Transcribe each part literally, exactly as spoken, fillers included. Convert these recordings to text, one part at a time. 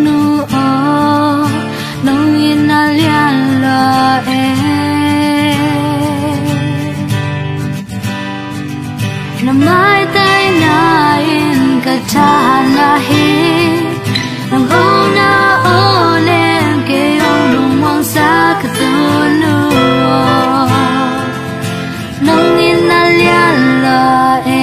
nu o nong in na lian la e na mai tai na in ka ta na he nong ho na o len ke ong lung mong sa ka tu nu nong in na lian la e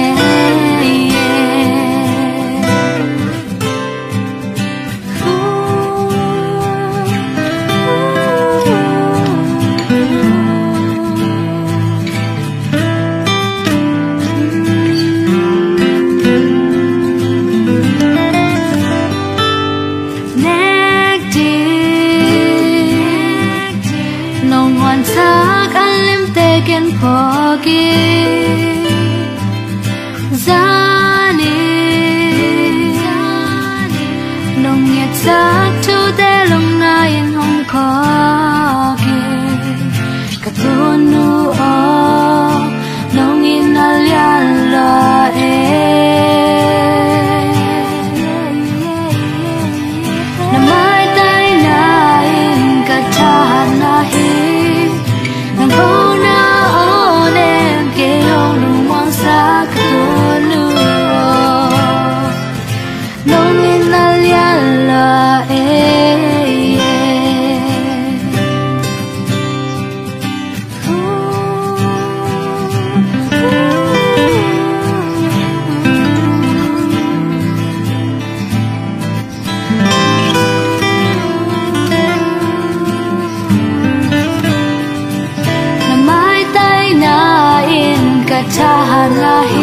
Pogi Zani Nông nhiệt sắc thu tê lòng na yên hông khogi Cả tu nu o Nông in na lian la e Na mai tay na in cả ta na hi Nông hô na ta la